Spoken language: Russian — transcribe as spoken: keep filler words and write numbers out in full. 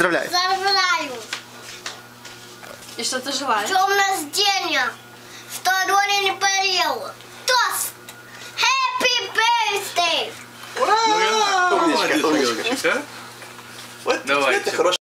Поздравляю. Поздравляю. И что ты желаешь? Днем рождения. Второй не болел. Тост. Happy birthday. Ура! Умничка, умничка. Все? Вот Давайте. это хорошо.